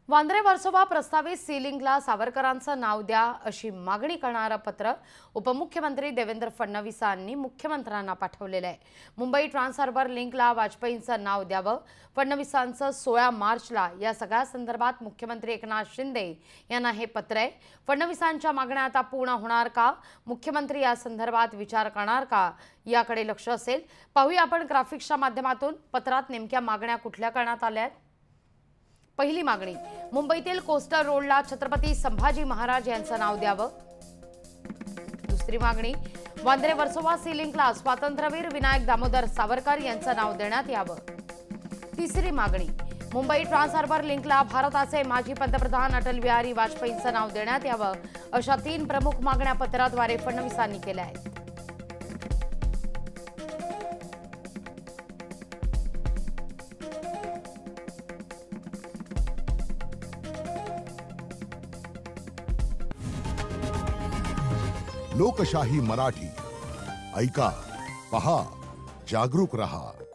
वांद्रे वर्सोवा प्रस्तावित सीलिंगला सावरकरांचं नाव द्या अशी मागणी करणारं पत्र उपमुख्यमंत्री देवेंद्र फडणवीसांनी मुख्यमंत्र्यांना पाठवलेलं आहे। मुंबई ट्रान्सहार्बर लिंकला वाजपेयींचं नाव द्यावं। फडणवीसांचं 16 मार्चला या सगळ्या संदर्भात मुख्यमंत्री एकनाथ शिंदे यांना हे पत्र आहे। फडणवीसांच्या मागण्या आता पूर्ण होणार का? मुख्यमंत्री या संदर्भात विचार करणार का? याकडे लक्ष असेल। पाहूया आपण ग्राफिक्सच्या माध्यमातून पत्रात नेमक्या मागण्या कुठल्या करण्यात आल्या आहेत। पहिली मागणी, मुंबईतील कोस्टल रोडला छत्रपती संभाजी महाराज यांचं नाव द्यावं। दुसरी मागणी, वांद्रे वर्सोवा सी लिंकला स्वातंत्र्यवीर विनायक दामोदर सावरकर यांचं नाव देण्यात यावं। तिसरी मागणी, मुंबई ट्रान्सहार्बर लिंकला भारताचे माजी पंतप्रधान अटल बिहारी वाजपेयींचं नाव देण्यात यावं। अशा 3 प्रमुख मागण्या पत्राद्वारे फडणवीसांनी केल्या आहेत। लोकशाही मराठी ऐका, पहा, जागरूक रहा।